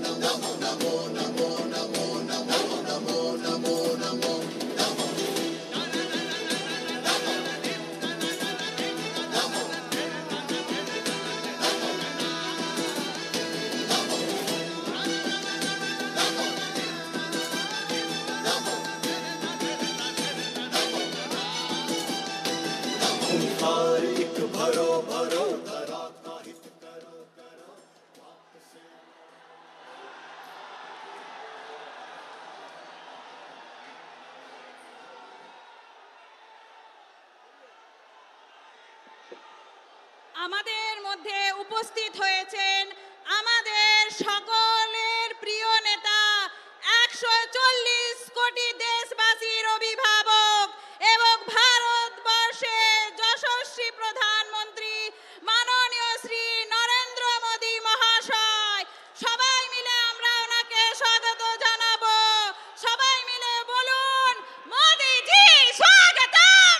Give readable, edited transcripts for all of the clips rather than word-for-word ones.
আমাদের মধ্যে উপস্থিত হয়েছেন আমাদের সকলের প্রিয় নেতা 140 কোটি দেশবাসীর অভিভাবক এবং ভারতবর্ষের যশস্বী প্রধানমন্ত্রী মাননীয় শ্রী নরেন্দ্র মোদী মহাশয়। সবাই মিলে আমরা ওনাকে স্বাগত জানাবো। সবাই মিলে বলুন, মোদীজি স্বাগতম,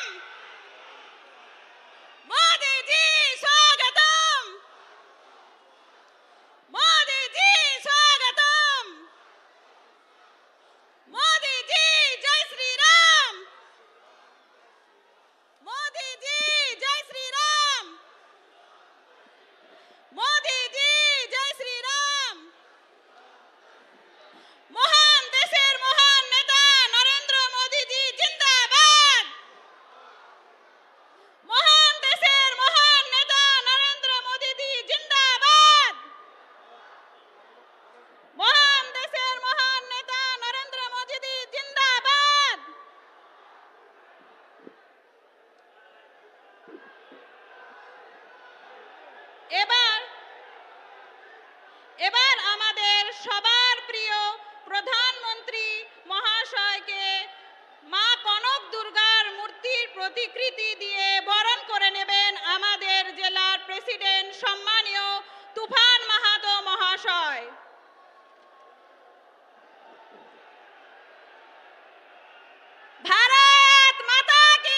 মোদীজি স্বাগতম, মোদীজি স্বাগতম, মোদীজি জয় শ্রীরাম, মোদীজি জয় শ্রীরাম, মোদীজি জয় শ্রীরাম। মহান দেশের মহান নেতা নরেন্দ্র মোদীজি জিন্দাবাদ। মহান দেশের মহান নেতা নরেন্দ্র মোদীজি জিন্দাবাদ। মহান দেশের মহান নেতা নরেন্দ্র মোদীজি জিন্দাবাদ। এবার আমাদের সবার প্রিয় প্রধানমন্ত্রী মহাশয়কে মা কনক দুর্গার মূর্তির প্রতিকৃতি দিয়ে বরণ করে নেবেন আমাদের জেলার প্রেসিডেন্ট সম্মানীয় তুফান মাহাতো মহাশয়। ভারত মাতা কি,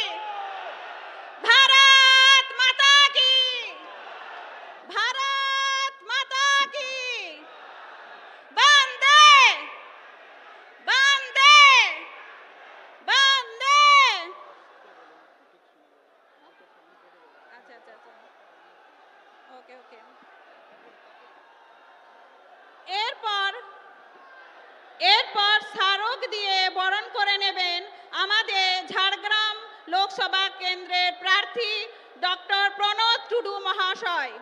ভারত মাতা কি, ভারত মাতা কি, বন্দে বন্দে বন্দে। আচ্ছা আচ্ছা আচ্ছা, ওকে ওকে। এরপর স্মারক দিয়ে বরণ করে নেবেন আমাদের ঝাড়গ্রাম লোকসভা কেন্দ্রের প্রার্থী ডক্টর প্রণব টুডু মহাশয়।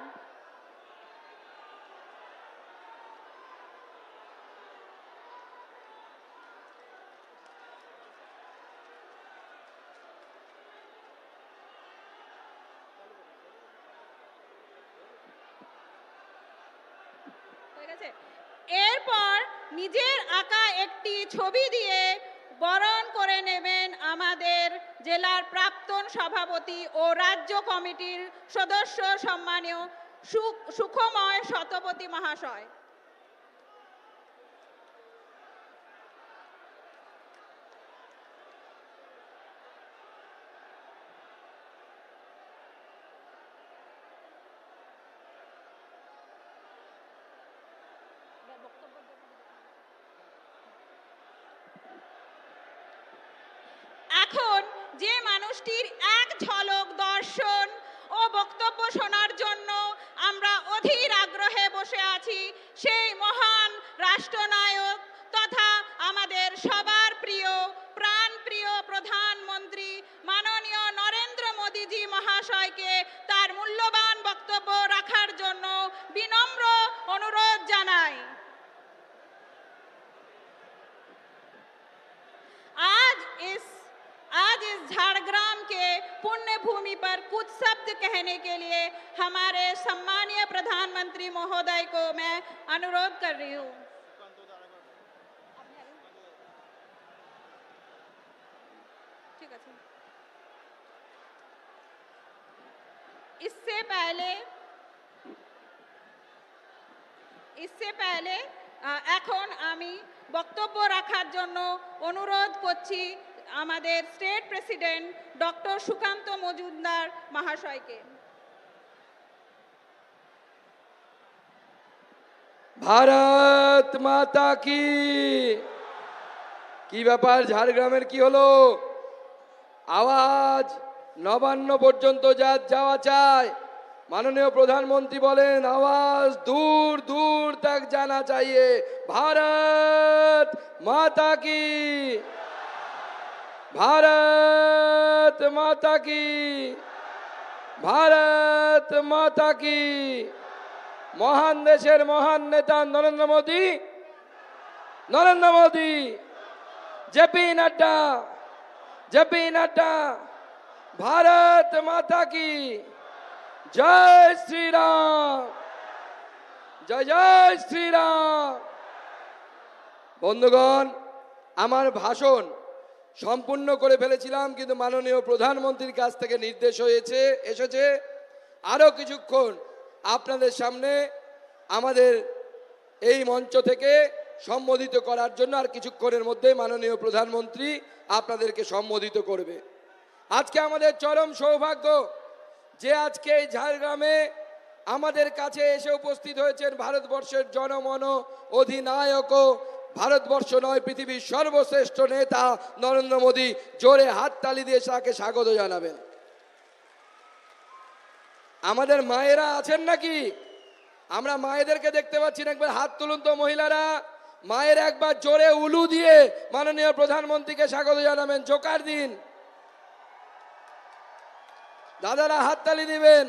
এরপর নিজের আঁকা একটি ছবি দিয়ে বরণ করে নেবেন আমাদের জেলার প্রাক্তন সভাপতি ও রাজ্য কমিটির সদস্য সম্মানীয় সুখময় শতপথী মহাশয়। এখন যে মানুষটির এক ঝলক দর্শন ও বক্তব্য শোনার জন্য আমরা অধীর আগ্রহে বসে আছি, সেই মহান রাষ্ট্রনায়ক তথা আমাদের সবার প্রিয় প্রাণপ্রিয় প্রধানমন্ত্রী মাননীয় নরেন্দ্র মোদীজি মহাশয়কে তার মূল্যবান বক্তব্য রাখার জন্য বিনম্র অনুরোধ জানাই। आज इस झारग्राम के पुण्य भूमि पर कुछ शब्द कहने के लिए हमारे सम्मानीय प्रधानमंत्री महोदय को मैं अनुरोध कर रही हूँ। ठीक है। इससे पहले এখন আমি বক্তব্য রাখার জন্য অনুরোধ করছি আমাদের state president doctor Sukanta Majumdar মহাশয়কে। ভারত মাতা কি। কি ব্যাপার, ঝাড়গ্রামের কি হলো? আওয়াজ নবান্ন পর্যন্ত যাওয়া চায়। মাননীয় প্রধানমন্ত্রী বলেন আওয়াজ দূর দূর তক জানা চাইয়ে। ভারত মাতা কি, ভারত মাতা কি, ভারত মাতা কি। মহান দেশের মহান নেতা নরেন্দ্র মোদী, নরেন্দ্র মোদী, জেপি নাড্ডা, জেপি নাড্ডা। ভারত মাতা কি জয় শ্রীরাম, জয় জয় শ্রীরাম। বন্ধুগণ, আমার ভাষণ সম্পূর্ণ করে ফেলেছিলাম, কিন্তু মাননীয় প্রধানমন্ত্রীর কাছ থেকে নির্দেশ এসেছে আরো কিছুক্ষণ আপনাদের সামনে আমাদের এই মঞ্চ থেকে সম্বোধিত করার জন্য। আর কিছুক্ষণের মধ্যে মাননীয় প্রধানমন্ত্রী আপনাদেরকে সম্বোধিত করবে। আজকে আমাদের চরম সৌভাগ্য যে আজকে এই ঝাড়গ্রামে আমাদের কাছে এসে উপস্থিত হয়েছেন ভারতবর্ষের জনমন অধিনায়ক, ভারতবর্ষ নয় পৃথিবীর সর্বশ্রেষ্ঠ নেতা নরেন্দ্র মোদী। জোরে হাততালি দিয়ে তাকে স্বাগত জানাবেন। আমাদের মায়েরা আছেন নাকি? আমরা মায়েদেরকে দেখতে পাচ্ছি না, একবার হাত তুলুন তো মহিলারা। মায়ের একবার জোরে উলু দিয়ে মাননীয় প্রধানমন্ত্রীকে স্বাগত জানাবেন। জোকার দিন, দাদারা হাততালি দিবেন।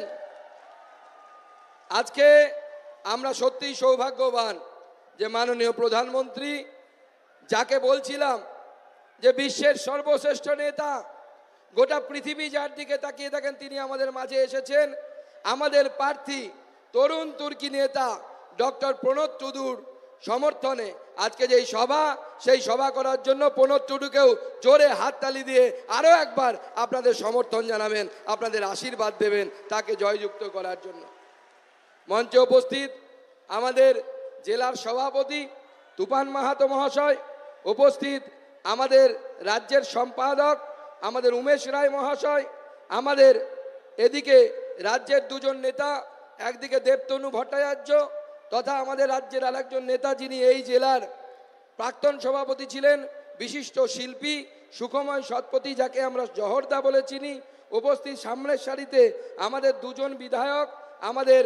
আজকে আমরা সত্যিই সৌভাগ্যবান যে মাননীয় প্রধানমন্ত্রী, যাকে বলছিলাম যে বিশ্বের সর্বশ্রেষ্ঠ নেতা, গোটা পৃথিবী যার দিকে তাকিয়ে থাকেন তিনি আমাদের মাঝে এসেছেন। আমাদের প্রার্থী তরুণ তুর্কি নেতা ডক্টর প্রণব টুডুর সমর্থনে আজকে যেই সভা, সেই সভা করার জন্য প্রণব টুডুকেও জোরে হাততালি দিয়ে আরও একবার আপনাদের সমর্থন জানাবেন, আপনাদের আশীর্বাদ দেবেন তাকে জয়যুক্ত করার জন্য। মঞ্চে উপস্থিত আমাদের জেলার সভাপতি তুফান মাহাতো মহাশয়, উপস্থিত আমাদের রাজ্যের সম্পাদক আমাদের উমেশ রায় মহাশয়, আমাদের এদিকে রাজ্যের দুজন নেতা, একদিকে দেবতনু ভট্টাচার্য তথা আমাদের রাজ্যের আরেকজন নেতা যিনি এই জেলার প্রাক্তন সভাপতি ছিলেন, বিশিষ্ট শিল্পী সুখময় সৎপতি, যাকে আমরা জহরদা বলে চিনি। উপস্থিত সামনের সারিতে আমাদের দুজন বিধায়ক, আমাদের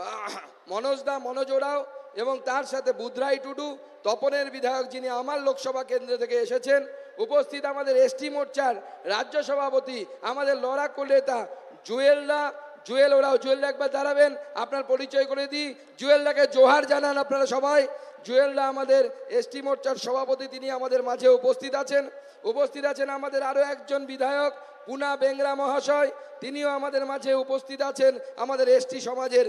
মনোজদা, মনোজ ওরাও, এবং তার সাথে বুধরাই টুডু, তপনের বিধায়ক যিনি আমার লোকসভা কেন্দ্র থেকে এসেছেন। উপস্থিত আমাদের এসটি মোর্চার রাজ্য সভাপতি আমাদের লড়াকু নেতা জুয়েলদা, জুয়েল ওরাও। জুয়েলদা একবার দাঁড়াবেন, আপনার পরিচয় করে দিই। জুয়েলদাকে জোহার জানান আপনারা সবাই। জুয়েলদা আমাদের এসটি মোর্চার সভাপতি, তিনি আমাদের মাঝে উপস্থিত আছেন। উপস্থিত আছেন আমাদের আরও একজন বিধায়ক পুনা বেংরা মহাশয়, তিনিও আমাদের মাঝে উপস্থিত আছেন। আমাদের এসটি সমাজের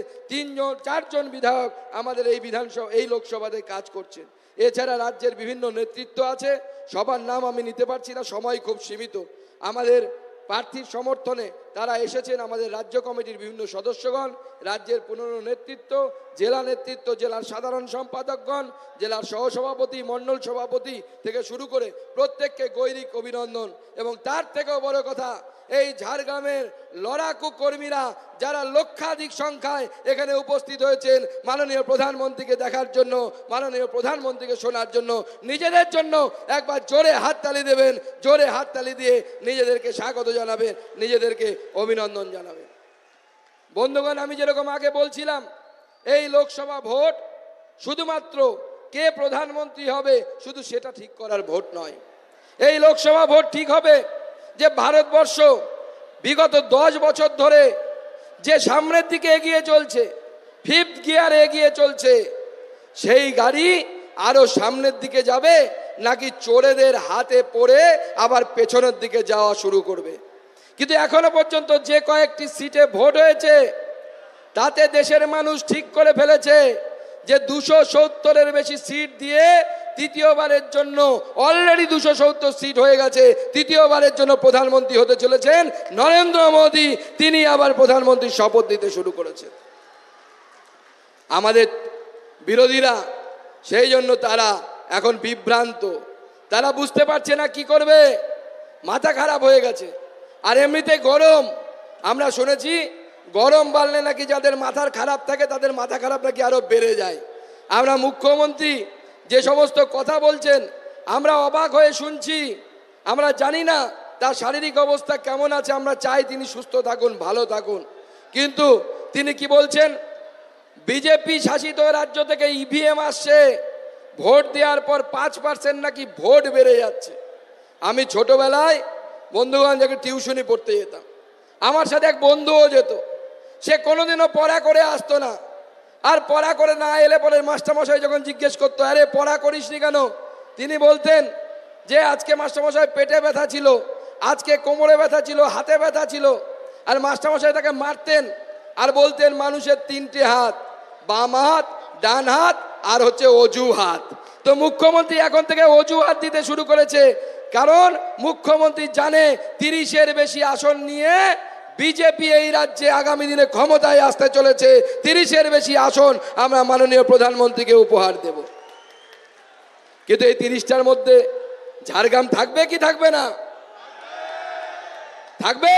4জন বিধায়ক আমাদের এই লোকসভাতে কাজ করছেন। এছাড়া রাজ্যের বিভিন্ন নেতৃত্ব আছে, সবার নাম আমি নিতে পারছি না, সময় খুব সীমিত। আমাদের প্রার্থীর সমর্থনে তারা এসেছেন আমাদের রাজ্য কমিটির বিভিন্ন সদস্যগণ, রাজ্যের পুনর নেতৃত্ব, জেলা নেতৃত্ব, জেলার সাধারণ সম্পাদকগণ, জেলার সহসভাপতি, মণ্ডল সভাপতি থেকে শুরু করে প্রত্যেককে গৈরিক অভিনন্দন। এবং তার থেকেও বড় কথা, এই ঝাড়গ্রামের লড়াকু কর্মীরা যারা লক্ষাধিক সংখ্যায় এখানে উপস্থিত হয়েছেন মাননীয় প্রধানমন্ত্রীকে দেখার জন্য, মাননীয় প্রধানমন্ত্রীকে শোনার জন্য, নিজেদের জন্য একবার জোরে হাততালি দেবেন। জোরে হাততালি দিয়ে নিজেদেরকে স্বাগত জানাবেন, নিজেদেরকে অভিনন্দন জানাবেন। বন্ধুগণ, আমি যেরকম আগে বলছিলাম, এই লোকসভা ভোট শুধুমাত্র কে প্রধানমন্ত্রী হবে শুধু সেটা ঠিক করার ভোট নয়। এই লোকসভা ভোট ঠিক হবে যে ভারতবর্ষ বিগত 10 বছর ধরে যে সামনের দিকে এগিয়ে চলছে, 5th গিয়ারে এগিয়ে চলছে, সেই গাড়ি আরো সামনের দিকে যাবে নাকি চোরেদের হাতে পড়ে আবার পেছনের দিকে যাওয়া শুরু করবে। কিন্তু এখনো পর্যন্ত যে কয়েকটি সিটে ভোট হয়েছে তাতে দেশের মানুষ ঠিক করে ফেলেছে যে 270-এর বেশি সিট দিয়ে তৃতীয়বারের জন্য, অলরেডি 270 সিট হয়ে গেছে, তৃতীয়বারের জন্য প্রধানমন্ত্রী হতে চলেছেন নরেন্দ্র মোদী। তিনি আবার প্রধানমন্ত্রীর শপথ নিতে শুরু করেছেন। আমাদের বিরোধীরা সেই জন্য তারা এখন বিভ্রান্ত, তারা বুঝতে পারছে না কি করবে, মাথা খারাপ হয়ে গেছে। আর এমনিতে গরম, আমরা শুনেছি গরম বাড়লে নাকি যাদের মাথার খারাপ থাকে তাদের মাথা খারাপ নাকি আরো বেড়ে যায়। আমরা মুখ্যমন্ত্রী যে সমস্ত কথা বলছেন আমরা অবাক হয়ে শুনছি। আমরা জানি না তার শারীরিক অবস্থা কেমন আছে, আমরা চাই তিনি সুস্থ থাকুন, ভালো থাকুন। কিন্তু তিনি কি বলছেন, বিজেপি শাসিত রাজ্য থেকে ইভিএম আসছে, ভোট দেওয়ার পর 5% নাকি ভোট বেড়ে যাচ্ছে। আমি ছোটবেলায় বন্ধুগণ যাকে টিউশনি পড়তে যেতাম, আমার সাথে এক বন্ধুও যেত, সে কোনোদিনও পড়া করে আসতো না। আর পড়া করে না এলে পরে মাস্টারমশাই যখন জিজ্ঞেস করতো, আরে পড়া করিসনি কেন, তিনি বলতেন যে আজকে মাস্টারমশাই পেটে ব্যথা ছিল, আজকে কোমরে ব্যথা ছিল, হাতে ব্যথা ছিল। আর মাস্টারমশাই তাকে মারতেন আর বলতেন মানুষের 3টে হাত, বাম হাত, ডান হাত আর হচ্ছে অজু হাত। তো মুখ্যমন্ত্রী এখন থেকে অজু হাত দিতে শুরু করেছে, কারণ মুখ্যমন্ত্রী জানে 30-এর বেশি আসন নিয়ে বিজেপি এই রাজ্যে আগামী দিনে ক্ষমতায় আসতে চলেছে। 30-এর বেশি আসন আমরা মাননীয় প্রধানমন্ত্রীকে উপহার দেব। কিন্তু এই 30টার মধ্যে ঝাড়গ্রাম থাকবে কি থাকবে না? থাকবে।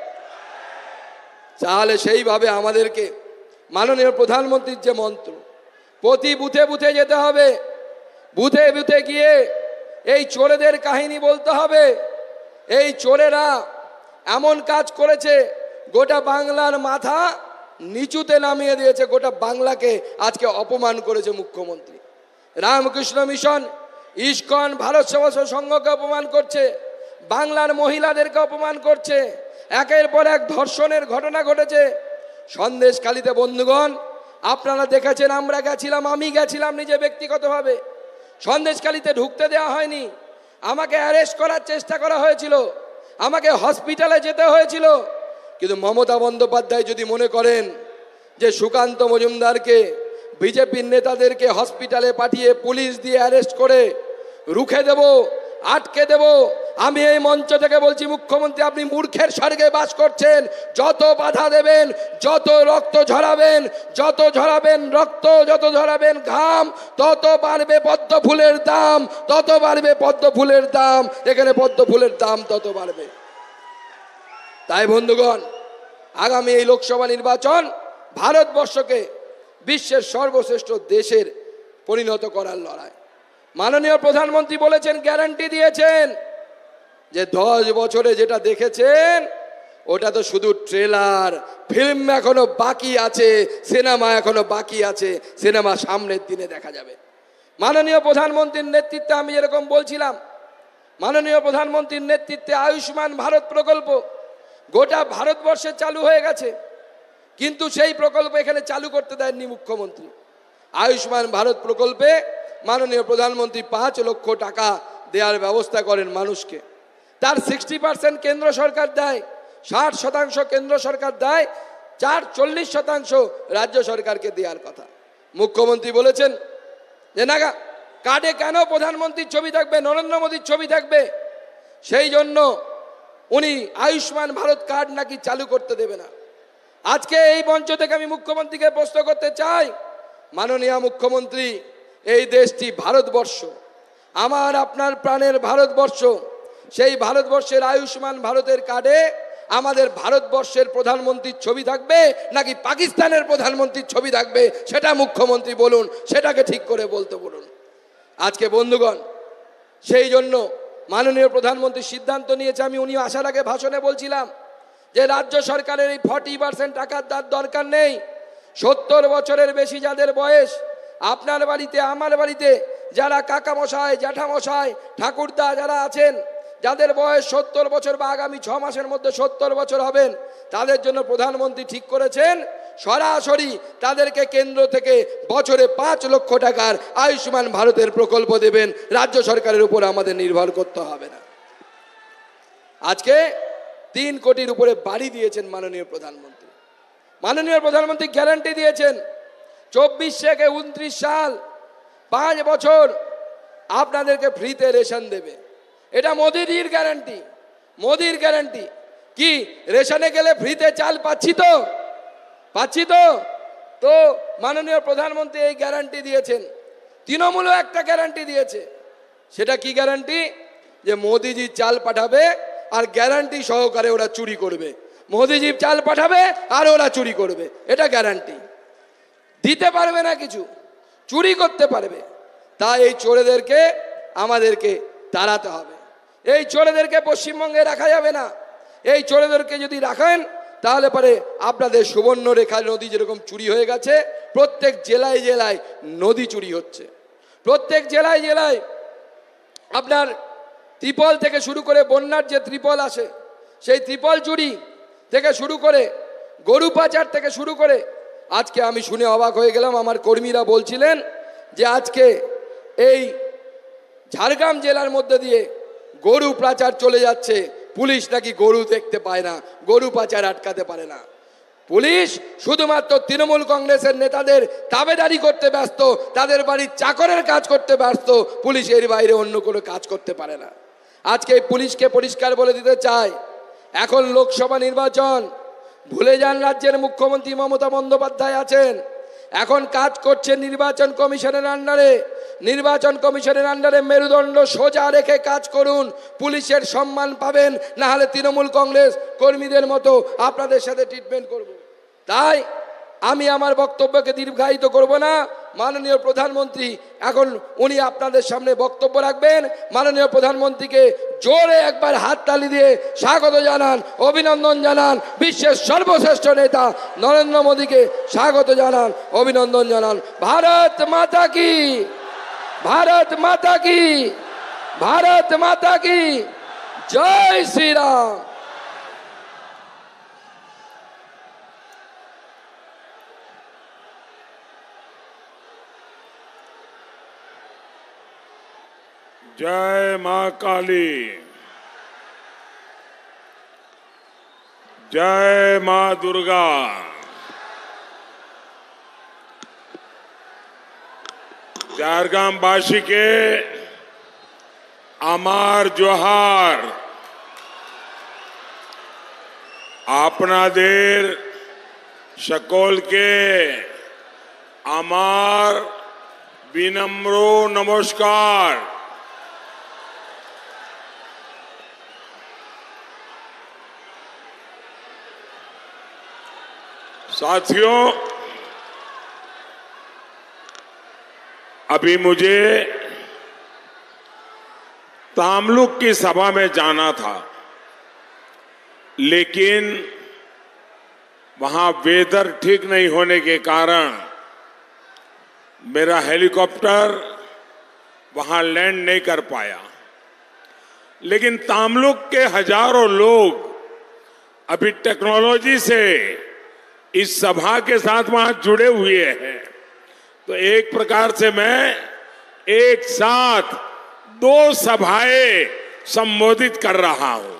তাহলে সেইভাবে আমাদেরকে মাননীয় প্রধানমন্ত্রীর যে মন্ত্র, প্রতি বুথে বুথে যেতে হবে, বুথে বুথে গিয়ে এই চোরেদের কাহিনী বলতে হবে। এই চোরেরা এমন কাজ করেছে, গোটা বাংলার মাথা নিচুতে নামিয়ে দিয়েছে, গোটা বাংলাকে আজকে অপমান করেছে মুখ্যমন্ত্রী। রামকৃষ্ণ মিশন, ইস্কন, ভারত সেবাশ্রম সংঘকে অপমান করছে, বাংলার মহিলাদেরকে অপমান করছে, একের পর এক ধর্ষণের ঘটনা ঘটেছে সন্দেশখালীতে। বন্ধুগণ আপনারা দেখেছেন, আমরা গেছিলাম, আমি গেছিলাম নিজে ব্যক্তিগতভাবে। সন্দেশখালীতে ঢুকতে দেওয়া হয়নি, আমাকে অ্যারেস্ট করার চেষ্টা করা হয়েছিল, আমাকে হসপিটালে যেতে হয়েছিল। কিন্তু মমতা বন্দ্যোপাধ্যায় যদি মনে করেন যে সুকান্ত মজুমদারকে, বিজেপির নেতাদেরকে হসপিটালে পাঠিয়ে পুলিশ দিয়ে অ্যারেস্ট করে রুখে দেব, আটকে দেব, আমি এই মঞ্চ থেকে বলছি মুখ্যমন্ত্রী আপনি মূর্খের স্বর্গে বাস করছেন। যত বাধা দেবেন, যত রক্ত ঝরাবেন, যত ঝরাবেন রক্ত, যত ঝরাবেন ঘাম, তত বাড়বে পদ্ম ফুলের দাম, তত বাড়বে পদ্ম ফুলের দাম, এখানে পদ্ম ফুলের দাম তত বাড়বে। তাই বন্ধুগণ আগামী এই লোকসভা নির্বাচন ভারতবর্ষকে বিশ্বের সর্বশ্রেষ্ঠ দেশের পরিণত করার লড়াই। মাননীয় প্রধানমন্ত্রী বলেছেন, গ্যারান্টি দিয়েছেন যে 10 বছরে যেটা দেখেছেন ওটা তো শুধু ট্রেলার, ফিল্ম এখনো বাকি আছে, সিনেমা এখনো বাকি আছে, সিনেমা সামনের দিনে দেখা যাবে। মাননীয় প্রধানমন্ত্রীর নেতৃত্বে আমি যেরকম বলছিলাম, মাননীয় প্রধানমন্ত্রীর নেতৃত্বে আয়ুষ্মান ভারত প্রকল্প গোটা ভারতবর্ষে চালু হয়ে গেছে, কিন্তু সেই প্রকল্প এখানে চালু করতে দেননি মুখ্যমন্ত্রী। আয়ুষ্মান ভারত প্রকল্পে মাননীয় প্রধানমন্ত্রী 5 লক্ষ টাকা দেওয়ার ব্যবস্থা করেন মানুষকে। তার 60% কেন্দ্র সরকার দেয়, 60% কেন্দ্র সরকার দেয়, 40% রাজ্য সরকারকে দেওয়ার কথা। মুখ্যমন্ত্রী বলেছেন যে না, কার্ডে কেন প্রধানমন্ত্রীর ছবি থাকবে, নরেন্দ্র মোদীর ছবি থাকবে, সেই জন্য উনি আয়ুষ্মান ভারত কার্ড নাকি চালু করতে দেবে না। আজকে এই মঞ্চ থেকে আমি মুখ্যমন্ত্রীকে প্রশ্ন করতে চাই, মাননীয় মুখ্যমন্ত্রী এই দেশটি ভারতবর্ষ, আমার আপনার প্রাণের ভারতবর্ষ, সেই ভারতবর্ষের আয়ুষ্মান ভারতের কার্ডে আমাদের ভারতবর্ষের প্রধানমন্ত্রীর ছবি থাকবে নাকি পাকিস্তানের প্রধানমন্ত্রীর ছবি থাকবে, সেটা মুখ্যমন্ত্রী বলুন, সেটাকে ঠিক করে বলতে বলুন। আজকে বন্ধুগণ সেই জন্য মাননীয় প্রধানমন্ত্রী সিদ্ধান্ত নিয়েছে, আমি উনি আসার আগে ভাষণে বলছিলাম যে রাজ্য সরকারের এই 40% টাকার দরকার নেই। 70 বছরের বেশি যাদের বয়স, আপনার বাড়িতে আমার বাড়িতে যারা কাকামশাই, জ্যাঠামশাই, ঠাকুরদা যারা আছেন, যাদের বয়স 70 বছর বা আগামী 6 মাসের মধ্যে 70 বছর হবেন, তাদের জন্য প্রধানমন্ত্রী ঠিক করেছেন সরাসরি তাদেরকে কেন্দ্র থেকে বছরে 5 লক্ষ টাকার আয়ুষ্মান ভারতের প্রকল্প দেবেন, রাজ্য সরকারের উপর আমাদের নির্ভর করতে হবে না। আজকে 3 কোটির উপরে বাড়ি দিয়েছেন মাননীয় প্রধানমন্ত্রী। মাননীয় প্রধানমন্ত্রী গ্যারান্টি দিয়েছেন 24 থেকে 29 সাল 5 বছর আপনাদেরকে ফ্রিতে রেশন দেবে। এটা মোদিজির গ্যারান্টি, মোদির গ্যারান্টি। কি রেশনে গেলে ফ্রিতে চাল পাচ্ছি তো, পাচ্ছি তো? তো মাননীয় প্রধানমন্ত্রী এই গ্যারান্টি দিয়েছেন। তৃণমূলও একটা গ্যারান্টি দিয়েছে, সেটা কি গ্যারান্টি? যে মোদিজি চাল পাঠাবে আর গ্যারান্টি সহকারে ওরা চুরি করবে। মোদিজি চাল পাঠাবে আর ওরা চুরি করবে, এটা গ্যারান্টি। দিতে পারবে না কিছু, চুরি করতে পারবে। তাই এই চোরেদেরকে আমাদেরকে তাড়াতে হবে। এই চোরেদেরকে পশ্চিমবঙ্গে রাখা যাবে না। এই চোরেদেরকে যদি রাখেন তাহলে পরে আপনাদের সুবর্ণরেখা নদী যেরকম চুরি হয়ে গেছে, প্রত্যেক জেলায় জেলায় নদী চুরি হচ্ছে। প্রত্যেক জেলায় জেলায় আপনার ত্রিপল থেকে শুরু করে বন্যার যে ত্রিপল আসে সেই ত্রিপল চুরি থেকে শুরু করে গরু পাচার থেকে শুরু করে আজকে আমি শুনে অবাক হয়ে গেলাম। আমার কর্মীরা বলছিলেন যে আজকে এই ঝাড়গ্রাম জেলার মধ্যে দিয়ে গরু পাচার চলে যাচ্ছে, পুলিশ নাকি গরু দেখতে পায় না, গরু পাচার আটকাতে পারে না। পুলিশ শুধুমাত্র তৃণমূল কংগ্রেসের নেতাদের তাবেদারি করতে ব্যস্ত, তাদের বাড়ির চাকরের কাজ করতে ব্যস্ত, পুলিশ এর বাইরে অন্য কোনো কাজ করতে পারে না। আজকে পুলিশকে পরিষ্কার বলে দিতে চাই, এখন লোকসভা নির্বাচন, ভুলে যান রাজ্যের মুখ্যমন্ত্রী মমতা বন্দ্যোপাধ্যায় আছেন, এখন কাজ করছে নির্বাচন কমিশনের আন্ডারে। নির্বাচন কমিশনের আন্ডারে মেরুদণ্ড সোজা রেখে কাজ করুন, পুলিশের সম্মান পাবেন, না হলে তৃণমূল কংগ্রেস কর্মীদের মতো আপনাদের সাথে ট্রিটমেন্ট করব। তাই আমি আমার বক্তব্যকে দীর্ঘায়িত করব না। মাননীয় প্রধানমন্ত্রী এখন উনি আপনাদের সামনে বক্তব্য রাখবেন। মাননীয় প্রধানমন্ত্রীকে জোরে একবার হাততালি দিয়ে স্বাগত জানান, অভিনন্দন জানান। বিশ্বের সর্বশ্রেষ্ঠ নেতা নরেন্দ্র মোদীকে স্বাগত জানান, অভিনন্দন জানান। ভারত মাতা কি, ভারত মাতা কি, ভারত মাতা কি জয় শ্রীরাম। जय मां काली, जय मां दुर्गा। झारग्राम वासी के अमार जोहार। आपनादेर सकल के अमार विनम्र नमस्कार। साथियों, अभी मुझे तामलुक की सभा में जाना था, लेकिन वहां वेदर ठीक नहीं होने के कारण मेरा हेलीकॉप्टर वहां लैंड नहीं कर पाया। लेकिन तामलुक के हजारों लोग अभी टेक्नोलॉजी से इस सभा के साथ वहां जुड़े हुए हैं। तो एक प्रकार से मैं एक साथ 2 सभाएं संबोधित कर रहा हूं।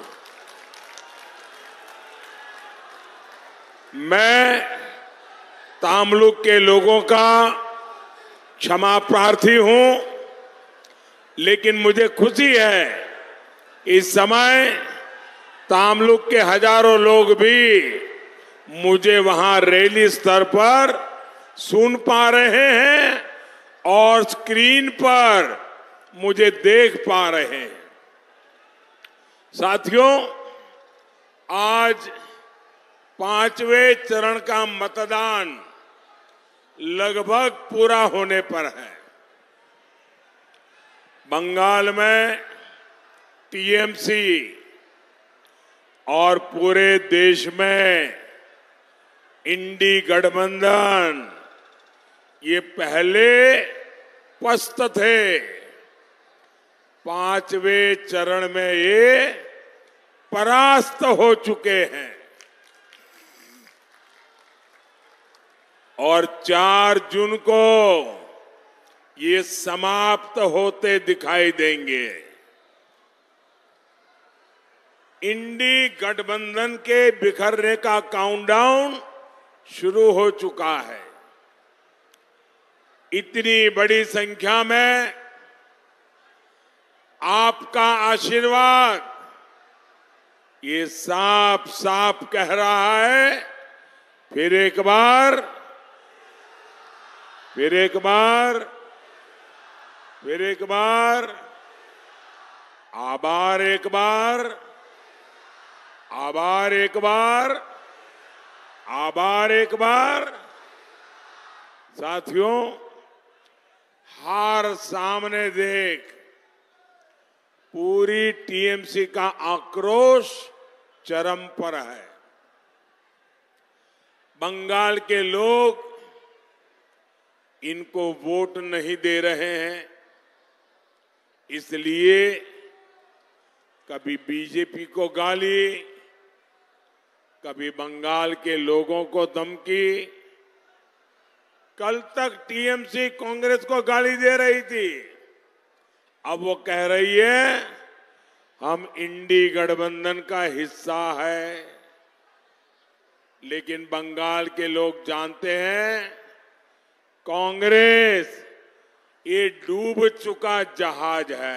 मैं तामलुक के लोगों का क्षमा प्रार्थी हूं, लेकिन मुझे खुशी है इस समय तामलुक के हजारों लोग भी मुझे वहां रैली स्तर पर सुन पा रहे हैं और स्क्रीन पर मुझे देख पा रहे हैं। साथियों, आज 5वें चरण का मतदान लगभग पूरा होने पर है। बंगाल में टीएमसी और पूरे देश में इंडी गठबंधन ये पहले पस्त थे। 5वें चरण में ये परास्त हो चुके हैं और 4 जून को ये समाप्त होते दिखाई देंगे। इंडी गठबंधन के बिखरने का काउंटडाउन शुरू हो चुका है। इतनी बड़ी संख्या में आपका आशीर्वाद ये साफ साफ कह रहा है, फिर एक बार, फिर एक बार, फिर एक बार, आभार एक बार, आभार एक बार, आभार एक बार। साथियों, हार सामने देख पूरी टीएमसी का आक्रोश चरम पर है। बंगाल के लोग इनको वोट नहीं दे रहे हैं, इसलिए कभी बीजेपी को गाली, कभी बंगाल के लोगों को धमकी। कल तक टीएमसी कांग्रेस को गाली दे रही थी, अब वो कह रही है हम इंडी गठबंधन का हिस्सा है। लेकिन बंगाल के लोग जानते हैं कांग्रेस ये डूब चुका जहाज है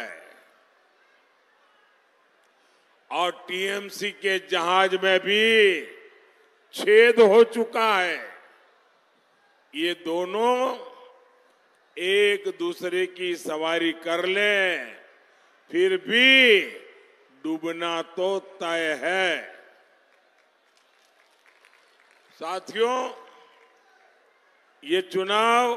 और टीएमसी के जहाज में भी छेद हो चुका है। ये दोनों एक दूसरे की सवारी कर लें, फिर भी डूबना तो तय है। साथियों, ये चुनाव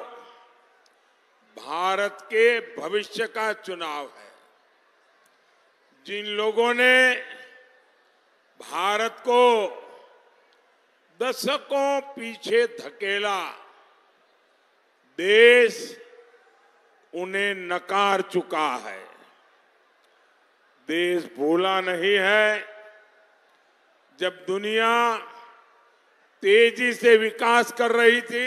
भारत के भविष्य का चुनाव है। जिन लोगों ने भारत को दशकों पीछे धकेला, देश उन्हें नकार चुका है। देश भूला नहीं है, जब दुनिया तेजी से विकास कर रही थी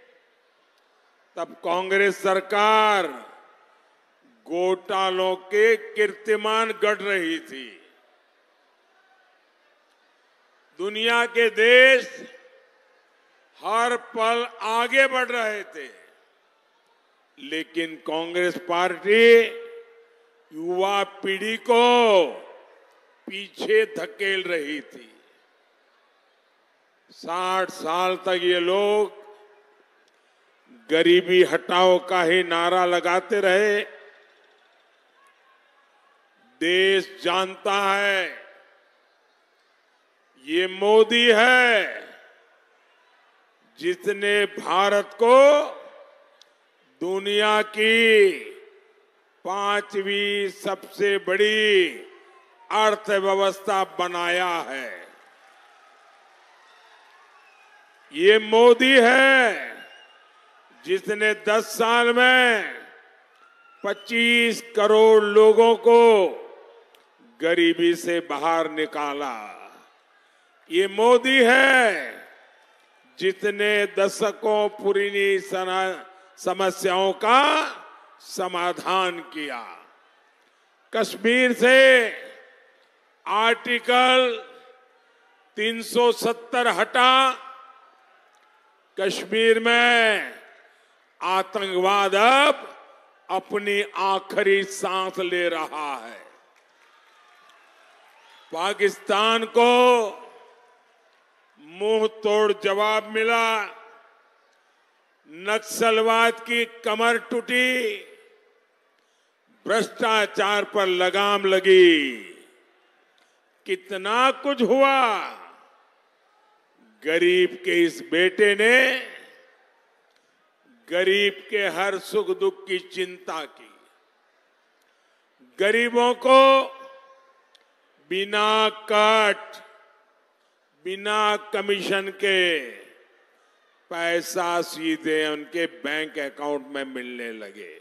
तब कांग्रेस सरकार घोटालों के कीर्तिमान गढ़ रही थी। दुनिया के देश हर पल आगे बढ़ रहे थे, लेकिन कांग्रेस पार्टी युवा पीढ़ी को पीछे धकेल रही थी। 60 साल तक ये लोग गरीबी हटाओ का ही नारा लगाते रहे। देश जानता है ये मोदी है जिसने भारत को दुनिया की 5वीं सबसे बड़ी अर्थव्यवस्था बनाया है। ये मोदी है जिसने 10 साल में 25 करोड़ लोगों को गरीबी से बाहर निकाला। ये मोदी है जिसने दशकों पुरानी समस्याओं का समाधान किया। कश्मीर से आर्टिकल 370 हटा, कश्मीर में आतंकवाद अब अपनी आखिरी सांस ले रहा है। पाकिस्तान को मुंह तोड़ जवाब मिला, नक्सलवाद की कमर टूटी, भ्रष्टाचार पर लगाम लगी। कितना कुछ हुआ। गरीब के इस बेटे ने गरीब के हर सुख दुख की चिंता की। गरीबों को बिना कट, बिना कमीशन के पैसा सीधे उनके बैंक अकाउंट में मिलने लगे।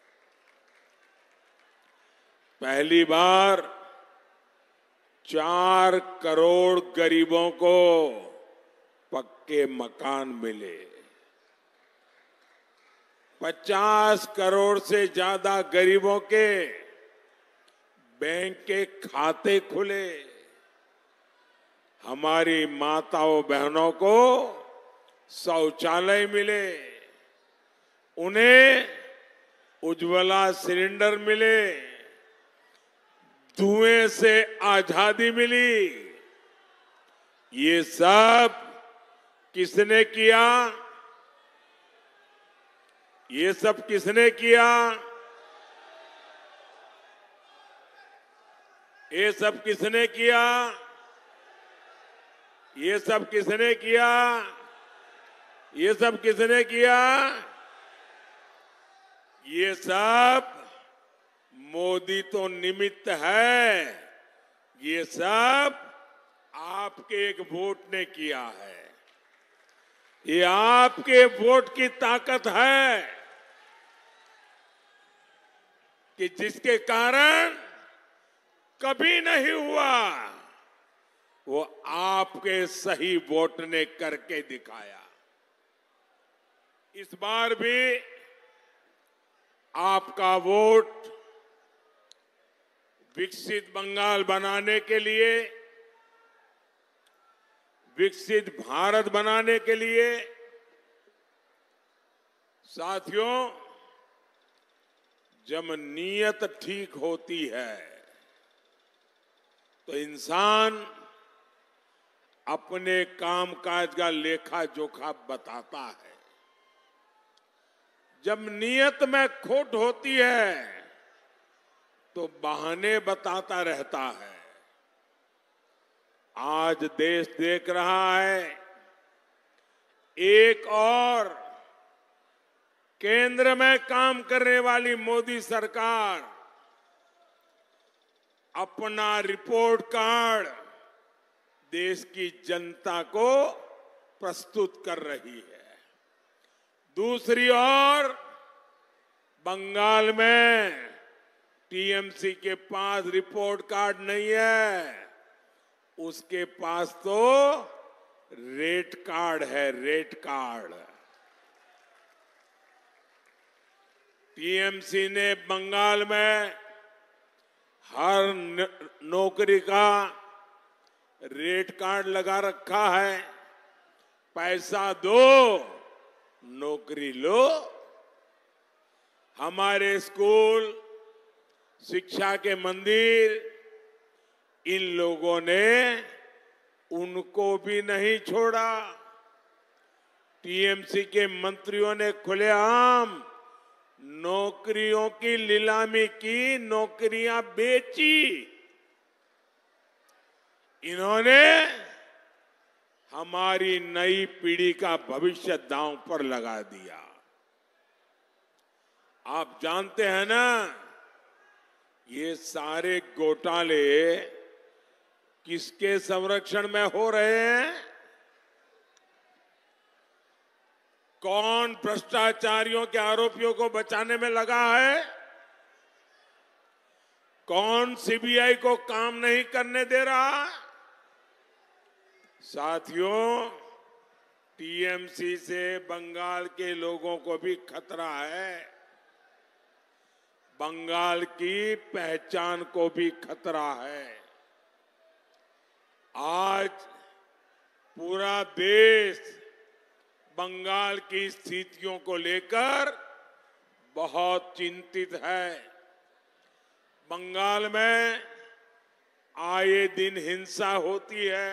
पहली बार 4 करोड़ गरीबों को पक्के मकान मिले। 50 करोड़ से ज्यादा गरीबों के बैंक के खाते खुले। हमारी माताओं बहनों को शौचालय मिले, उन्हें उज्ज्वला सिलेंडर मिले, धुएं से आजादी मिली। ये सब किसने किया? ये सब किसने किया? ये सब किसने किया? ये सब किसने किया? ये सब किसने किया? ये सब मोदी तो निमित्त है, ये सब आपके एक वोट ने किया है। ये आपके वोट की ताकत है कि जिसके कारण कभी नहीं हुआ वो आपके सही वोट ने करके दिखाया। इस बार भी आपका वोट विकसित बंगाल बनाने के लिए, विकसित भारत बनाने के लिए, साथियों, जब नीयत ठीक होती है तो इंसान अपने कामकाज का लेखा जोखा बताता है। जब नीयत में खोट होती है तो बहाने बताता रहता है। आज देश देख रहा है एक और केंद्र में काम करने वाली मोदी सरकार अपना रिपोर्ट कार्ड देश की जनता को प्रस्तुत कर रही है। दूसरी ओर बंगाल में टीएमसी के पास रिपोर्ट कार्ड नहीं है, उसके पास तो रेट कार्ड है, रेट कार्ड। टीएमसी ने बंगाल में हर नौकरी का रेट कार्ड लगा रखा है। पैसा दो, नौकरी लो। हमारे स्कूल, शिक्षा के मंदिर, इन लोगों ने उनको भी नहीं छोड़ा। टीएमसी के मंत्रियों ने खुलेआम नौकरियों की नीलामी की, नौकरियां बेची। इन्होंने हमारी नई पीढ़ी का भविष्य दांव पर लगा दिया। आप जानते हैं ना, ये सारे घोटाले किसके संरक्षण में हो रहे हैं? कौन भ्रष्टाचारियों के आरोपियों को बचाने में लगा है? कौन सीबीआई को काम नहीं करने दे रहा? साथियों, टीएमसी से बंगाल के लोगों को भी खतरा है, बंगाल की पहचान को भी खतरा है। आज पूरा देश बंगाल की स्थितियों को लेकर बहुत चिंतित है। बंगाल में आए दिन हिंसा होती है,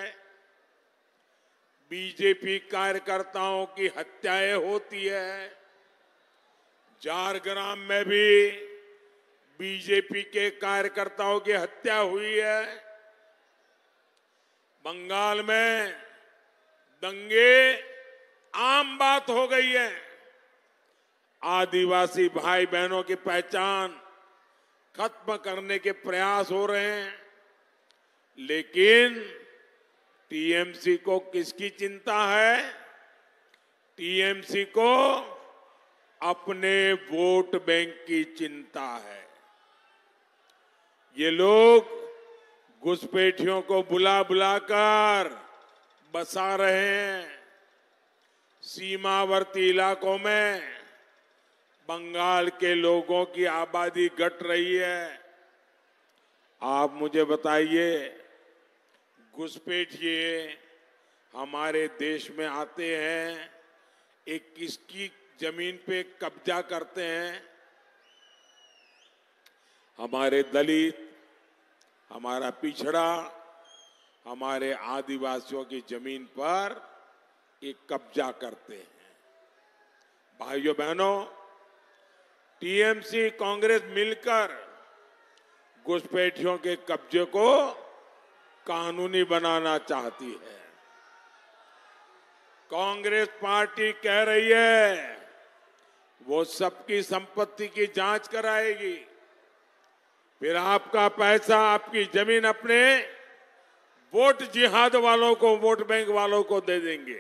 बीजेपी कार्यकर्ताओं की हत्याएं होती है। झारग्राम में भी बीजेपी के कार्यकर्ताओं की हत्या हुई है। बंगाल में दंगे आम बात हो गई है। आदिवासी भाई बहनों की पहचान खत्म करने के प्रयास हो रहे हैं, लेकिन टीएमसी को किसकी चिंता है? टीएमसी को अपने वोट बैंक की चिंता है। ये लोग घुसपैठियों को बुला बुलाकर बसा रहे हैं। सीमावर्ती इलाकों में बंगाल के लोगों की आबादी घट रही है। आप मुझे बताइए, घुसपैठिए हमारे देश में आते हैं, एक किसकी जमीन पे कब्जा करते हैं? हमारे दलित, हमारा पिछड़ा, हमारे आदिवासियों की जमीन पर एक कब्जा करते हैं। भाइयों बहनों, टीएमसी कांग्रेस मिलकर घुसपैठियों के कब्जे को कानूनी बनाना चाहती है। कांग्रेस पार्टी कह रही है वो सबकी संपत्ति की जांच कराएगी, फिर आपका पैसा, आपकी जमीन अपने वोट जिहाद वालों को, वोट बैंक वालों को दे देंगे।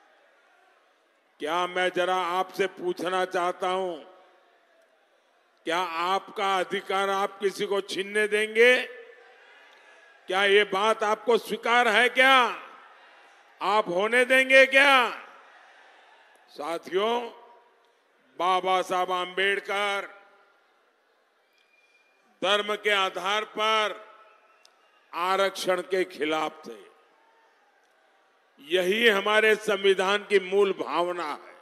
क्या मैं जरा आपसे पूछना चाहता हूं, क्या आपका अधिकार आप किसी को छीनने देंगे? क्या ये बात आपको स्वीकार है? क्या आप होने देंगे? क्या साथियों, बाबा साहब आंबेडकर धर्म के आधार पर आरक्षण के खिलाफ थे। यही हमारे संविधान की मूल भावना है।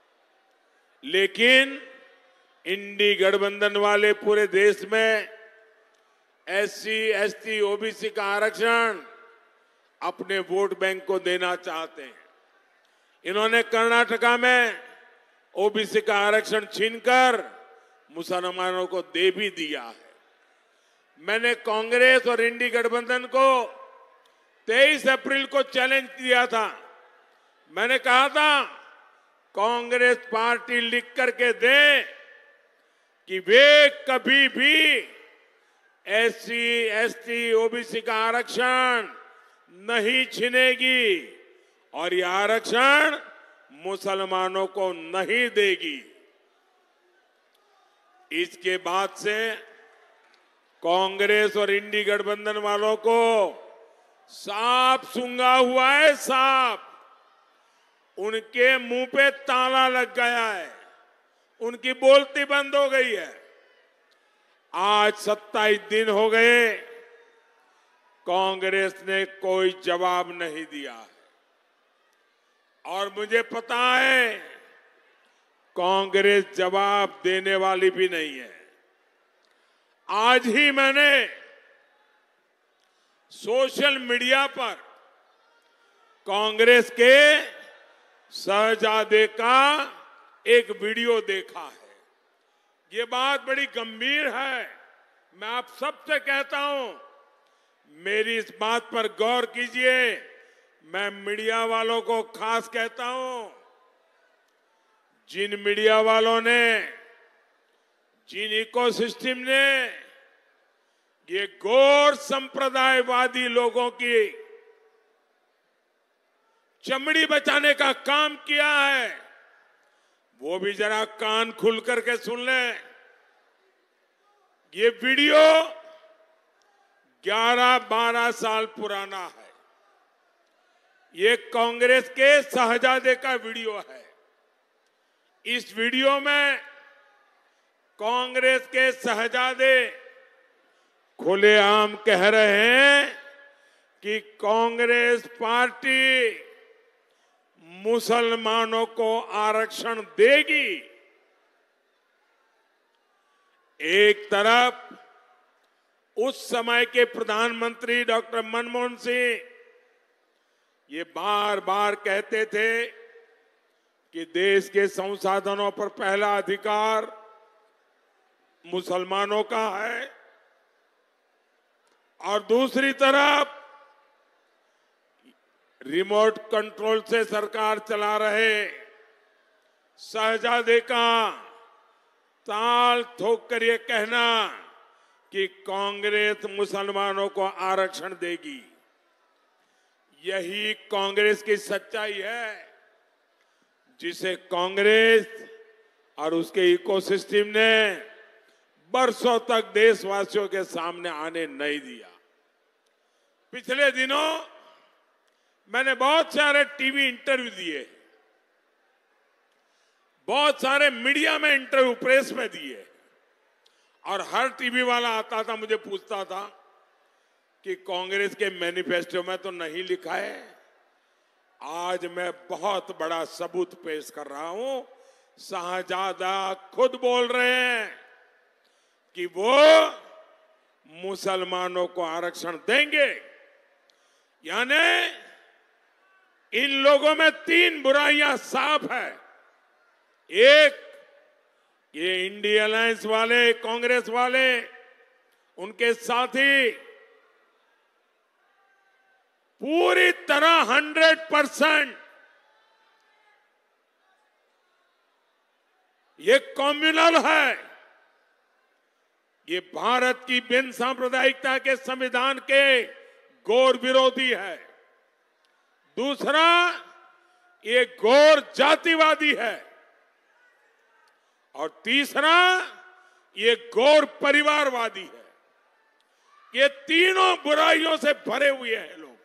लेकिन इंडी गठबंधन वाले पूरे देश में एससी, एसटी, ओबीसी का आरक्षण अपने वोट बैंक को देना चाहते हैं। इन्होंने कर्नाटका में ओबीसी का आरक्षण छीनकर मुसलमानों को दे भी दिया है। मैंने कांग्रेस और इंडी गठबंधन को 23 अप्रैल को चैलेंज किया था। मैंने कहा था कांग्रेस पार्टी लिख करके दे कि वे कभी भी एससी, एसटी, ओबीसी का आरक्षण नहीं छीनेगी और यह आरक्षण मुसलमानों को नहीं देगी। इसके बाद से कांग्रेस और इंडी गठबंधन वालों को सांप सूंघा हुआ है। सांप, उनके मुंह पे ताला लग गया है, उनकी बोलती बंद हो गई है। आज 27 दिन हो गए, कांग्रेस ने कोई जवाब नहीं दिया है और मुझे पता है कांग्रेस जवाब देने वाली भी नहीं है। आज ही मैंने सोशल मीडिया पर कांग्रेस के शहजादे का एक वीडियो देखा है। ये बात बड़ी गंभीर है। मैं आप सबसे कहता हूं, मेरी इस बात पर गौर कीजिए। मैं मीडिया वालों को खास कहता हूं, जिन मीडिया वालों ने, जिन इकोसिस्टम ने ये गौर संप्रदायवादी लोगों की चमड़ी बचाने का काम किया है, वो भी जरा कान खुल करके सुन लें। ये वीडियो 11-12 साल पुराना है। ये कांग्रेस के शहजादे का वीडियो है। इस वीडियो में कांग्रेस के शहजादे खुलेआम कह रहे हैं कि कांग्रेस पार्टी मुसलमानों को आरक्षण देगी। एक तरफ उस समय के प्रधानमंत्री डॉक्टर मनमोहन सिंह ये बार बार कहते थे कि देश के संसाधनों पर पहला अधिकार मुसलमानों का है, और दूसरी तरफ रिमोट कंट्रोल से सरकार चला रहे शहजादे का ताल ठोक कर ये कहना कि कांग्रेस मुसलमानों को आरक्षण देगी। यही कांग्रेस की सच्चाई है, जिसे कांग्रेस और उसके इकोसिस्टम ने बरसों तक देशवासियों के सामने आने नहीं दिया। पिछले दिनों मैंने बहुत सारे टीवी इंटरव्यू दिए, बहुत सारे मीडिया में इंटरव्यू प्रेस में दिए, और हर टीवी वाला आता था, मुझे पूछता था कि कांग्रेस के मैनिफेस्टो में तो नहीं लिखा है। आज मैं बहुत बड़ा सबूत पेश कर रहा हूं। शहजादा खुद बोल रहे हैं कि वो मुसलमानों को आरक्षण देंगे। यानी इन लोगों में 3 बुराइयां साफ है। एक, ये इंडिया अलायंस वाले, कांग्रेस वाले, उनके साथी पूरी तरह 100% ये कम्युनल है, ये भारत की बिन सांप्रदायिकता के संविधान के घोर विरोधी है। दूसरा, ये घोर जातिवादी है। और तीसरा, ये घोर परिवारवादी है। ये तीनों बुराइयों से भरे हुए हैं लोग।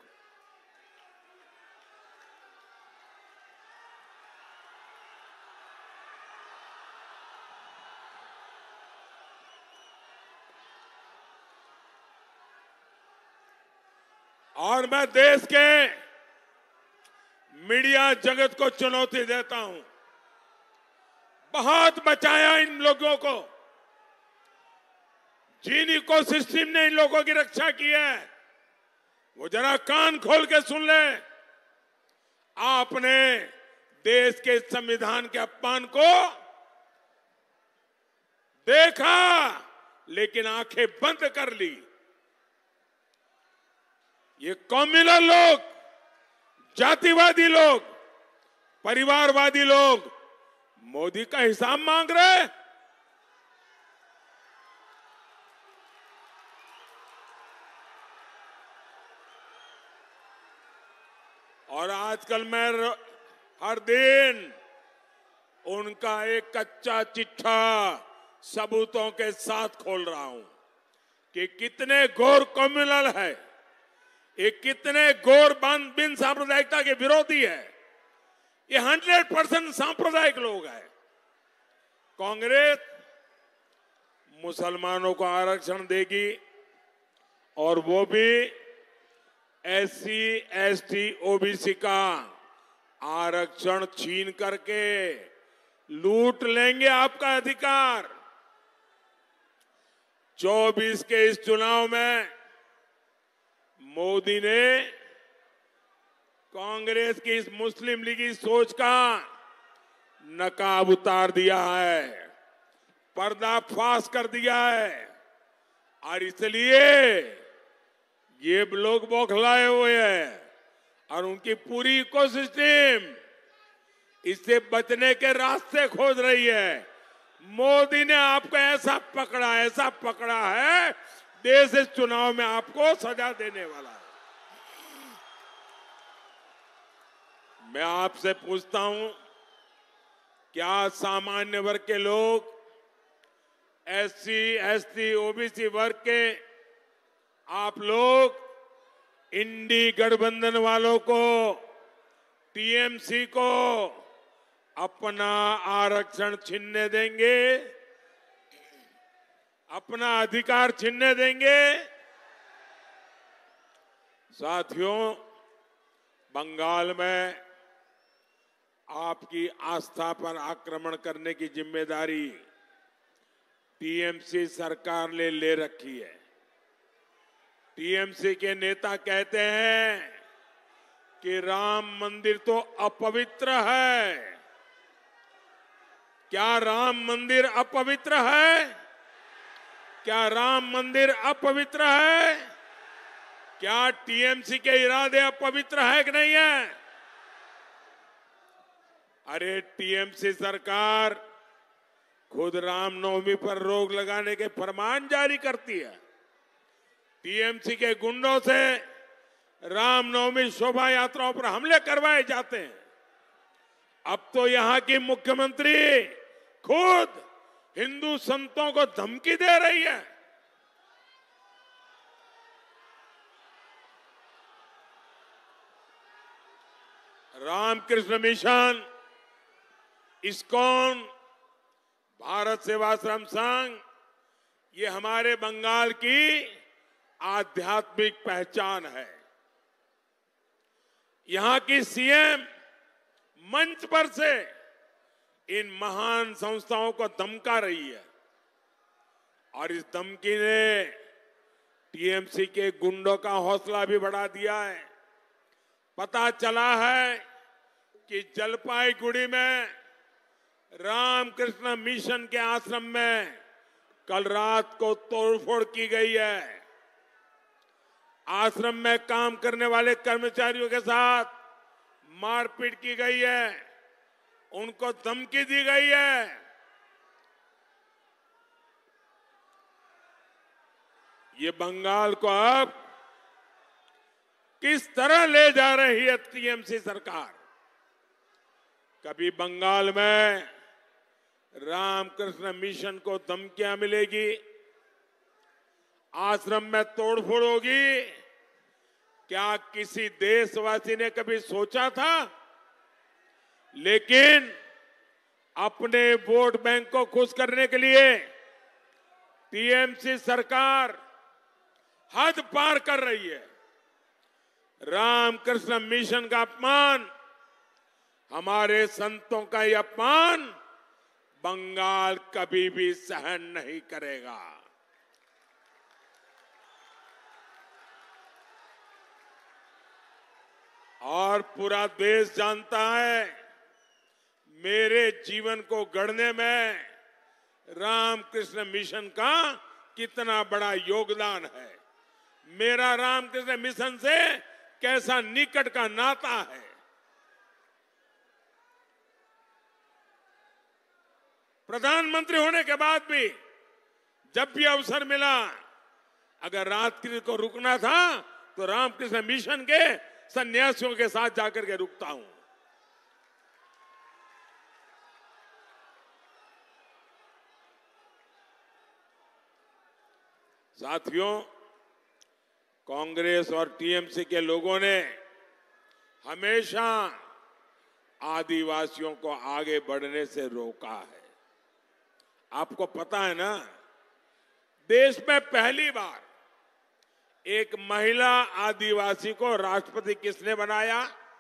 और मैं देश के मीडिया जगत को चुनौती देता हूं, बहुत बचाया इन लोगों को, जिन इकोसिस्टम ने इन लोगों की रक्षा की है वो जरा कान खोल के सुन ले। आपने देश के संविधान के अपमान को देखा लेकिन आंखें बंद कर ली। ये कम्युनल लोग, जातिवादी लोग, परिवारवादी लोग मोदी का हिसाब मांग रहे। और आजकल मैं हर दिन उनका एक कच्चा चिट्ठा सबूतों के साथ खोल रहा हूं कि कितने घोर कम्युनल है, ये कितने घोर बिन सांप्रदायिकता के विरोधी है। ये 100% सांप्रदायिक लोग हैं। कांग्रेस मुसलमानों को आरक्षण देगी और वो भी SC, ST, OBC का आरक्षण छीन करके लूट लेंगे आपका अधिकार। 24 के इस चुनाव में मोदी ने कांग्रेस की इस मुस्लिम लीगी सोच का नकाब उतार दिया है, पर्दाफाश कर दिया है। और इसलिए ये लोग बौखलाए हुए हैं और उनकी पूरी इकोसिस्टम इससे बचने के रास्ते खोज रही है। मोदी ने आपको ऐसा पकड़ा है, देश इस चुनाव में आपको सजा देने वाला है। मैं आपसे पूछता हूं, क्या सामान्य वर्ग के लोग, SC, ST, OBC वर्ग के आप लोग इंडी गठबंधन वालों को, TMC को अपना आरक्षण छीनने देंगे, अपना अधिकार छीनने देंगे? साथियों, बंगाल में आपकी आस्था पर आक्रमण करने की जिम्मेदारी TMC सरकार ने ले रखी है। TMC के नेता कहते हैं कि राम मंदिर तो अपवित्र है। क्या राम मंदिर अपवित्र है? क्या राम मंदिर अपवित्र है? क्या TMC के इरादे अपवित्र है कि नहीं है? अरे TMC सरकार खुद रामनवमी पर रोक लगाने के फरमान जारी करती है। TMC के गुंडों से रामनवमी शोभा यात्राओं पर हमले करवाए जाते हैं। अब तो यहां की मुख्यमंत्री खुद हिंदू संतों को धमकी दे रही है। रामकृष्ण मिशन, इस्कॉन, भारत सेवाश्रम संघ, ये हमारे बंगाल की आध्यात्मिक पहचान है। यहां की CM मंच पर से इन महान संस्थाओं को धमका रही है और इस धमकी ने TMC के गुंडों का हौसला भी बढ़ा दिया है। पता चला है कि जलपाईगुड़ी में रामकृष्ण मिशन के आश्रम में कल रात को तोड़फोड़ की गई है। आश्रम में काम करने वाले कर्मचारियों के साथ मारपीट की गई है, उनको धमकी दी गई है। ये बंगाल को अब किस तरह ले जा रही है टीएमसी सरकार। कभी बंगाल में रामकृष्ण मिशन को धमकियां मिलेगी, आश्रम में तोड़फोड़ होगी। क्या किसी देशवासी ने कभी सोचा था? लेकिन अपने वोट बैंक को खुश करने के लिए टीएमसी सरकार हद पार कर रही है। रामकृष्ण मिशन का अपमान, हमारे संतों का यह अपमान बंगाल कभी भी सहन नहीं करेगा। और पूरा देश जानता है मेरे जीवन को गढ़ने में रामकृष्ण मिशन का कितना बड़ा योगदान है, मेरा रामकृष्ण मिशन से कैसा निकट का नाता है। प्रधानमंत्री होने के बाद भी जब भी अवसर मिला, अगर रात्रि को रुकना था तो रामकृष्ण मिशन के सन्यासियों के साथ जाकर के रुकता हूं। साथियों, कांग्रेस और टीएमसी के लोगों ने हमेशा आदिवासियों को आगे बढ़ने से रोका है। आपको पता है ना, देश में पहली बार एक महिला आदिवासी को राष्ट्रपति किसने बनाया?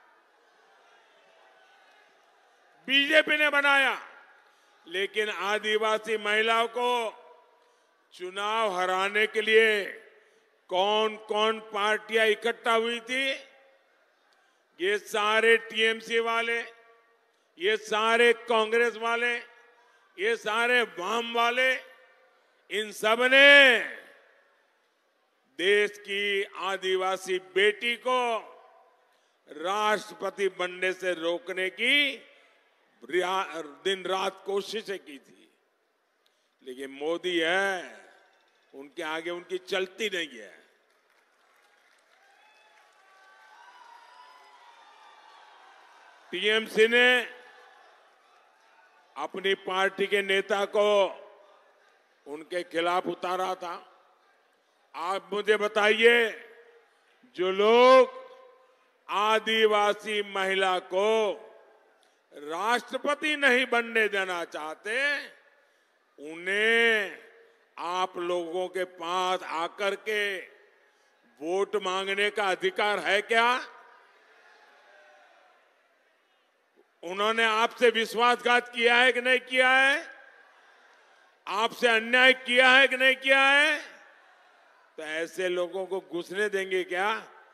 बीजेपी ने बनाया। लेकिन आदिवासी महिलाओं को चुनाव हराने के लिए कौन कौन पार्टियां इकट्ठा हुई थी? ये सारे टीएमसी वाले, ये सारे कांग्रेस वाले, ये सारे वाम वाले, इन सब ने देश की आदिवासी बेटी को राष्ट्रपति बनने से रोकने की दिन रात कोशिशें की थी। लेकिन मोदी है, उनके आगे उनकी चलती नहीं है। टीएमसी ने अपनी पार्टी के नेता को उनके खिलाफ उतारा था। आप मुझे बताइए, जो लोग आदिवासी महिला को राष्ट्रपति नहीं बनने देना चाहते, उन्हें आप लोगों के पास आकर के वोट मांगने का अधिकार है क्या? उन्होंने आपसे विश्वासघात किया है कि नहीं किया है? आपसे अन्याय किया है कि नहीं किया है? तो ऐसे लोगों को घुसने देंगे क्या?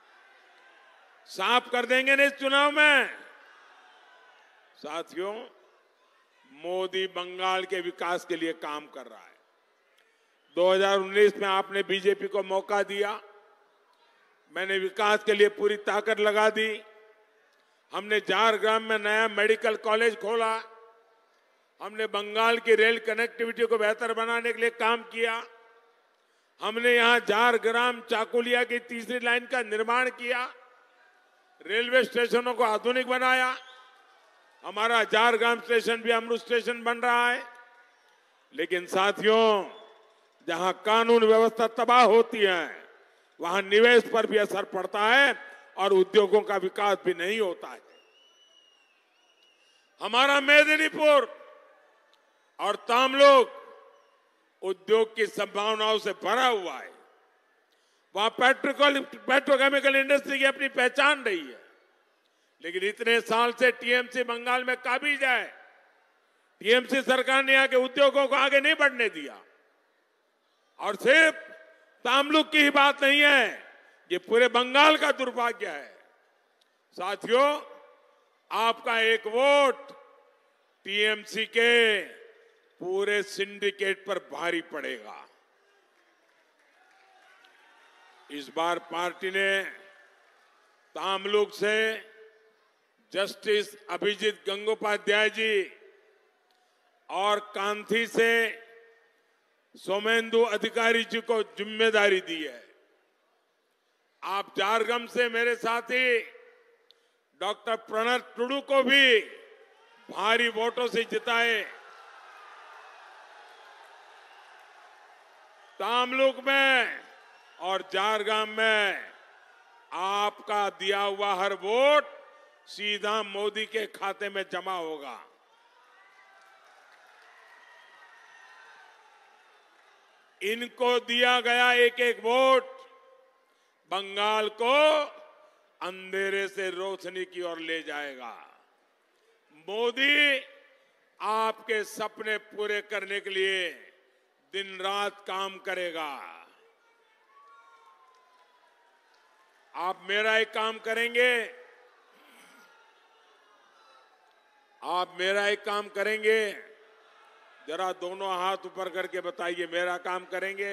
साफ कर देंगे ना इस चुनाव में? साथियों, मोदी बंगाल के विकास के लिए काम कर रहा है। 2019 में आपने बीजेपी को मौका दिया, मैंने विकास के लिए पूरी ताकत लगा दी। हमने झारग्राम में नया मेडिकल कॉलेज खोला, हमने बंगाल की रेल कनेक्टिविटी को बेहतर बनाने के लिए काम किया, हमने यहां झारग्राम चाकुलिया की तीसरी लाइन का निर्माण किया, रेलवे स्टेशनों को आधुनिक बनाया, हमारा झारग्राम स्टेशन भी अमृत स्टेशन बन रहा है। लेकिन साथियों, जहां कानून व्यवस्था तबाह होती है, वहां निवेश पर भी असर पड़ता है और उद्योगों का विकास भी नहीं होता है। हमारा मेदिनीपुर और तामलुक उद्योग की संभावनाओं से भरा हुआ है। वहां पेट्रोकेमिकल इंडस्ट्री की अपनी पहचान रही है। लेकिन इतने साल से टीएमसी बंगाल में काबिज है। टीएमसी सरकार ने यहाँ के उद्योगों को आगे नहीं बढ़ने दिया। और सिर्फ तामलुक की ही बात नहीं है, ये पूरे बंगाल का दुर्भाग्य है। साथियों, आपका एक वोट टीएमसी के पूरे सिंडिकेट पर भारी पड़ेगा। इस बार पार्टी ने तामलुक से जस्टिस अभिजीत गंगोपाध्याय जी और कांथी से सोमेंदु अधिकारी जी को जिम्मेदारी दी है। आप झारखंड से मेरे साथी डॉक्टर प्रणब टुडू को भी भारी वोटों से जिताए। तमलुक में और झारखंड में आपका दिया हुआ हर वोट सीधा मोदी के खाते में जमा होगा। इनको दिया गया एक एक वोट बंगाल को अंधेरे से रोशनी की ओर ले जाएगा। मोदी आपके सपने पूरे करने के लिए दिन रात काम करेगा। आप मेरा एक काम करेंगे, आप मेरा एक काम करेंगे, जरा दोनों हाथ ऊपर करके बताइए, मेरा काम करेंगे।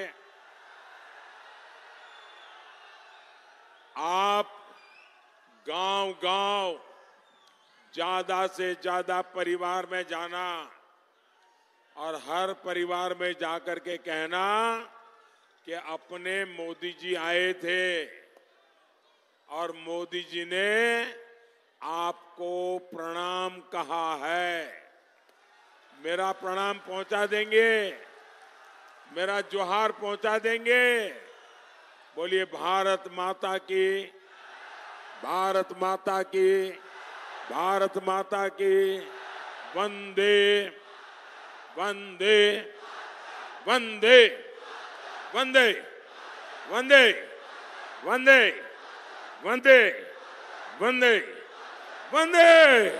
आप गांव-गांव ज्यादा से ज्यादा परिवार में जाना और हर परिवार में जाकर के कहना कि अपने मोदी जी आए थे और मोदी जी ने आपको प्रणाम कहा है। मेरा प्रणाम पहुंचा देंगे, मेरा जोहार पहुंचा देंगे। बोलिए भारत माता की, भारत माता की, भारत माता की। वंदे वंदे वंदे वंदे वंदे वंदे वंदे वंदे वंदे।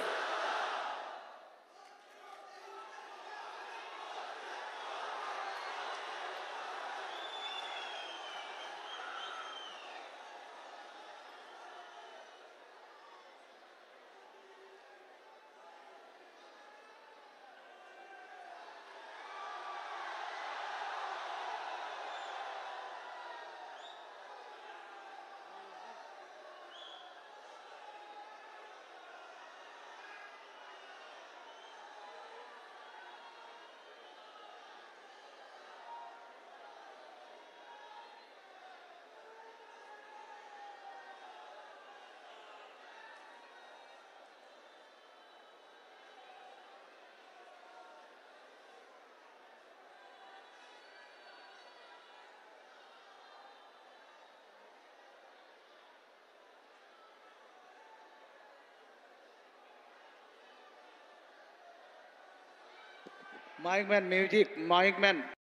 Mic man, music, mic man.